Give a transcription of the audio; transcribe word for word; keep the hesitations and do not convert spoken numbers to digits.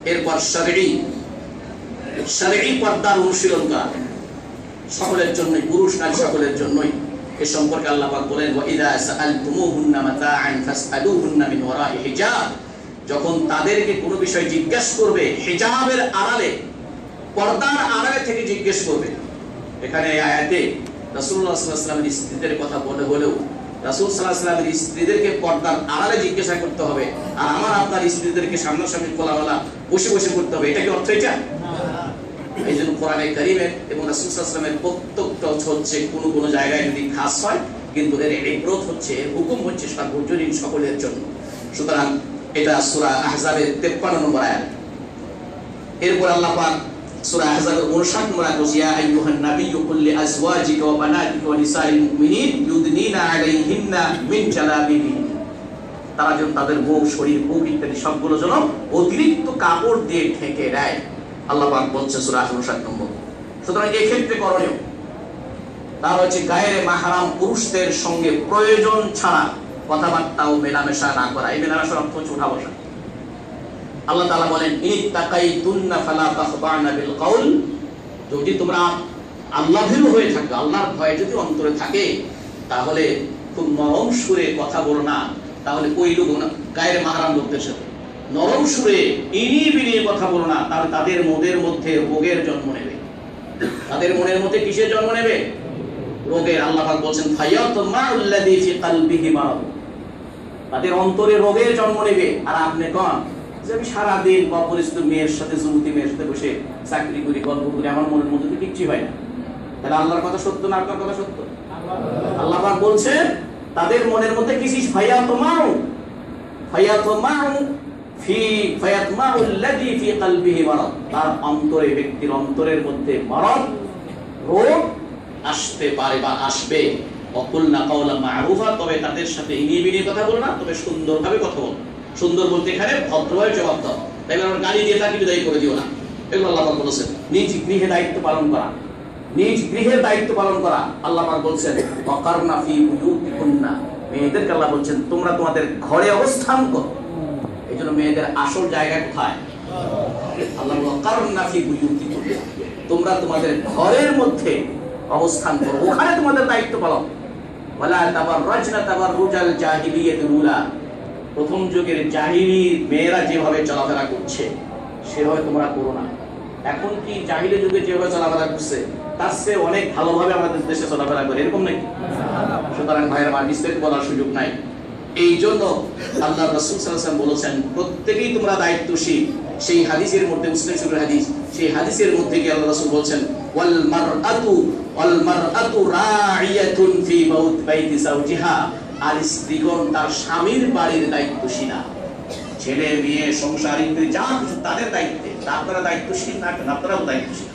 এরপর শারঈ শারঈ পর্দার অনুশীলন করা সকলের জন্যই, পুরুষ নারী সকলের জন্যই। এ সম্পর্কে আল্লাহ পাক বলেন, ওয়া ইযা সাআলতুমুহুন্না মাতাআন ফাসআলুহুন্না মিন ওয়ারাই হিজাব, যখন তাদেরকে কোনো বিষয় জিজ্ঞেস করবে হিজাবের আড়ালে, পর্দার আড়ালে থেকে জিজ্ঞেস করবে। এখানে এই আয়াতে রাসূলুল্লাহ সাল্লাল্লাহু আলাইহি ওয়াসাল্লামের স্ত্রীদের কথা বলে হলেও রাসূল সাল্লাল্লাহু আলাইহি ওয়াসাল্লামের স্ত্রীদেরকে পর্দার আড়ালে জিজ্ঞাসা করতে হবে, আর আমার আপনার স্ত্রীদেরকে সামনাসামনি খোলামেলা বসে বসে করতে হবে, এটা কি অর্থ এটা? এই জন্য কোরআনে কারীমের এবং রাসূল সাল্লাল্লাহু আলাইহি ওয়াসাল্লামের প্রত্যেকটা হচ্ছে কোনো কোনো জায়গায় যদি খাস হয়, কিন্তু এর ইবরত হচ্ছে, হুকুম হচ্ছে সার্বজনীন সকলের জন্য। সুতরাং এটা সূরা আহজাবের তেপ্পান্ন নম্বর আয়াত। এরপর আল্লাহ পাক সূরা আহজাবের উনষাট নম্বর আয়াত বলেন, ইয়া আইয়ুহান নাবিয়্যু কুল লিআজওয়াজিকা ওয়া বানাতিকা ওয়া নিসাইল মুমিনিন ইউদনিনা আলাইহিন্না মিন জালাবিবিহিন, তারা যেন তাদের মুখ, শরীর, বুক ইত্যাদি সবগুলো যেন অতিরিক্ত কাপড় দিয়ে ঢেকে দেয়। আল্লাহ পাক বলছে সূরা উনষাট নম্বর। সুতরাং এই ক্ষেত্রে করণীয় তার হচ্ছে গায়ের মাহরাম পুরুষদের সঙ্গে প্রয়োজন ছাড়া কথাবার্তা ও মেলামেশা না করা। এই মেলামেশার অর্থ হচ্ছে উঠা বসা। আল্লাহ তাআলা বলেন, ইত্তাকাইতুন্না ফালা তাখবানা বিল কাউল, যদি তোমরা আল্লাহভীরু হয়ে থাকো, আল্লাহর ভয় যদি অন্তরে থাকে, তাহলে খুব নরম সুরে কথা বলো না। তাহলে ওই লোক গায়ের মাহরাম লোকদের সাথে নরম সুরে ইনিয়ে বিনিয়ে কথা বলো না, তাহলে তাদের মনের মধ্যে রোগের জন্ম নেবে। তাদের মনের মধ্যে কিসের জন্ম নেবে? রোগের। আল্লাহ পাক বলেন, ফায়াতমাউল্লাযী ফি কলবিহি মারাদ, তাদের অন্তরে রোগের জন্ম নেবে। আর আপনি কোন যে আমি সারা দিন অপরিচিত মেয়ের সাথে, যুবতী মেয়ের সাথে বসে চাকরি করি, গল্প করি, আমার মনের মধ্যে তো কিচ্ছু হয় না। তাহলে আল্লাহর কথা সত্য না আপনার কথা সত্য? আল্লাহ পাক বলছেন তাদের মনের মধ্যে কিছু ফায়াতমাউ ফায়াতমাউ ফি ফায়াতমাউল্লাযী ফি কলবিহি মারাদ, তার অন্তরে, ব্যক্তির অন্তরের মধ্যে মারাদ, রোগ আসতে পারে বা আসবে। অকুলনা কাওলা মারুফা, তবে তাদের সাথে ইনিয়ে বিনিয়ে কথা বলো না, তবে সুন্দরভাবে কথা বলো। সুন্দর বলতে এখানে ভদ্রভাবে জবাব দাও, তাই আমরা গালি দিয়ে তাকে বিদায় করে দিও না। এগুলো আল্লাহ পাক বলেছেন। নিজ গৃহে দায়িত্ব পালন করা, নিজ গৃহের দায়িত্ব পালন করা। আল্লাহ পাক বলছেন, ওয়াকারনা ফি বুয়ুতিকুন্না, মেয়েদেরকে আল্লাহ বলছেন তোমরা তোমাদের ঘরে অবস্থান করো। এই জন্য মেয়েদের আসল জায়গা কোথায়? আল্লাহ ওয়াকারনা ফি বুয়ুতিকুন্না, তোমরা তোমাদের ঘরের মধ্যে অবস্থান করো, ওখানে তোমাদের দায়িত্ব পালন। ওয়ালা তাবাররাজনা তাবাররুজাল জাহিলিয়াতিল উলা, প্রথম যুগের জাহিলি মেয়েরা যেভাবে চলাফেরা করছে সেভাবে তোমরা করো না। এখন কি জাহিলি যুগে যেভাবে চলাফেরা করছে তার চেয়ে অনেক ভালোভাবে আমাদের দেশে চলাফেরা করে, এরকম নাকি? সুতরাং ভাইয়ের আমার বিস্তারিত বলার সুযোগ নাই। এই জন্য আল্লাহ রাসূল সাল্লাল্লাহু আলাইহি ওয়াসাল্লাম বলেছেন প্রত্যেকেই তোমরা দায়িত্বশীল। সেই হাদিসের মধ্যে, মুসলিম শরীফের হাদিস, সেই হাদিসের মধ্যে কি আল্লাহ রাসূল বলেছেন, ওয়াল মারআতু ওয়াল মারআতু রাইয়াতুন ফি বাইতি যাওজিহা, আর স্ত্রীগণ তার স্বামীর বাড়ির দায়িত্বশীলা। ছেলে মেয়ে সংসার ইত্যাদি যা কিছু তাদের দায়িত্বে, আপনারা দায়িত্বশীল না, আপনারাও দায়িত্বশীল।